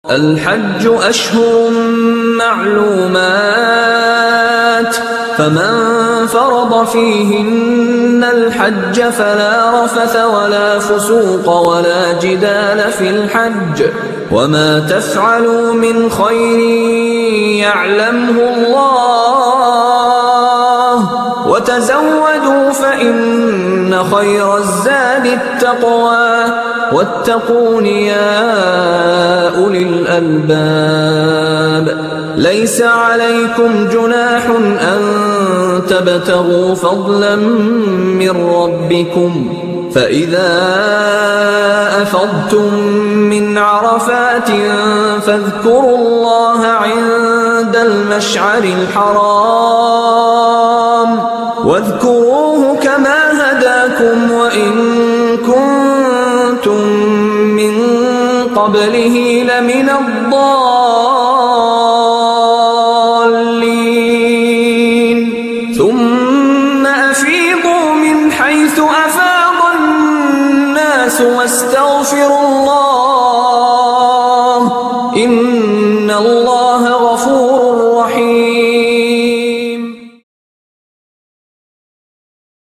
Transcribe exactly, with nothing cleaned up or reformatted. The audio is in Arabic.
الحج أشهر معلومات، فمن فرض فيهن الحج فلا رفث ولا فسوق ولا جدال في الحج، وما تفعلوا من خير يعلمه الله، وتزودوا فإن خير الزاد التقوى، واتقون يا أولي الألباب. ليس عليكم جناح أن تبتغوا فضلا من ربكم، فإذا أفضتم من عرفات فاذكروا الله عند المشعر الحرام، واذكروه كما هداكم وإن كنتم من قبله لمن الضالين. ثم أفيضوا من حيث أفاض الناس واستغفروا الله، إن